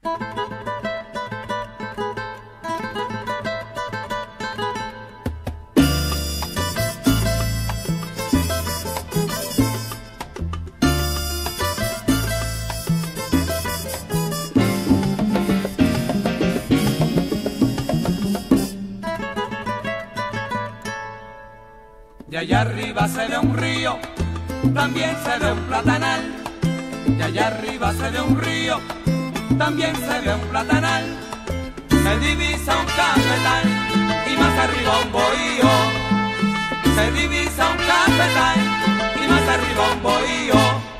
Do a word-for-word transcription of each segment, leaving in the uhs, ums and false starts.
Y allá arriba se ve un río, también se ve un platanal. Y allá arriba se ve un río, también se ve un platanal. Se divisa un cafetal y más arriba un bohío. Se divisa un cafetal y más arriba un bohío.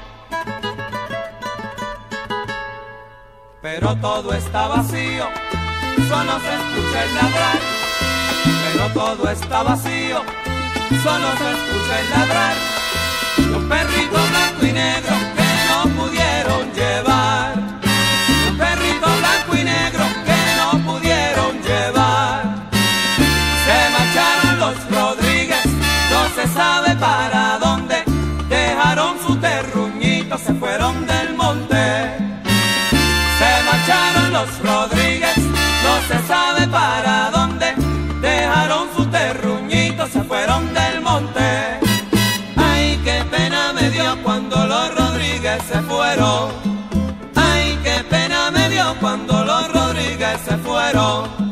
Pero todo está vacío, solo se escucha el ladrar. Pero todo está vacío, solo se escucha el ladrar de un perrito blanco y negro que no pudieron llevar. De un perrito blanco y negro que no pudieron llevar. Se marcharon los Rodríguez, no se sabe para dónde. Dejaron su terruñito, se fueron del monte. Se marcharon los Rodríguez, no se sabe para dónde. Dejaron su terruñito, se fueron del monte. Ay, qué pena me dio cuando los Rodríguez se fueron. Ay, qué pena me dio cuando los Rodríguez se fueron.